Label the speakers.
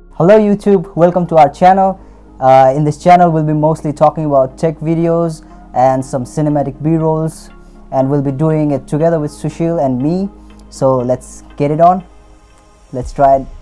Speaker 1: Hello YouTube, welcome to our channel. In this channel we'll be mostly talking about tech videos and some cinematic b-rolls, and we'll be doing it together with Sushil and me. So let's get it on. Let's try it.